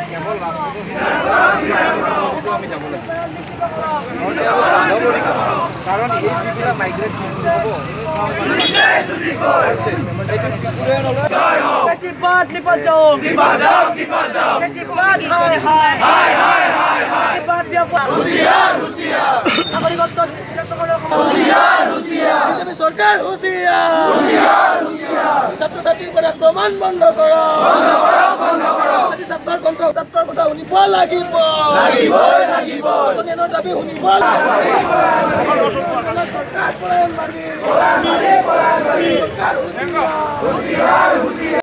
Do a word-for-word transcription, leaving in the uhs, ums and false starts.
কাৰণ এই যিবিলাক মাইগ্ৰেট হ'ব বেছিপাত নিপাত যাও নিপাত যাও নিপাত যাও বেছিপাত হাই হাই হাই হাই হাই বেছিপাত ব্যাপার হুঁশিয়ার হুঁশিয়ার নাগরিকত্ব চিনাক্তকরণের হুঁশিয়ার হুঁশিয়ার বিজেপি সরকার হুঁশিয়ার হুঁশিয়ার হুঁশিয়ার ছাত্রছাত্রীৰ পৰা আক্ৰমণ বন্ধ কৰক বন্ধ কৰক বন্ধ কৰক আজি ছাত্ৰৰ কণ্ঠ ছাত্ৰৰ কথা শুনিব লাগিব লাগিব লাগিব অন্যান্য দাবী শুনিব লাগিব চৰকাৰ পৰায়ণ মাৰি পৰায়ণ মাৰি পৰায়ণ মাৰি হুঁশিয়াৰ হুঁশিয়াৰ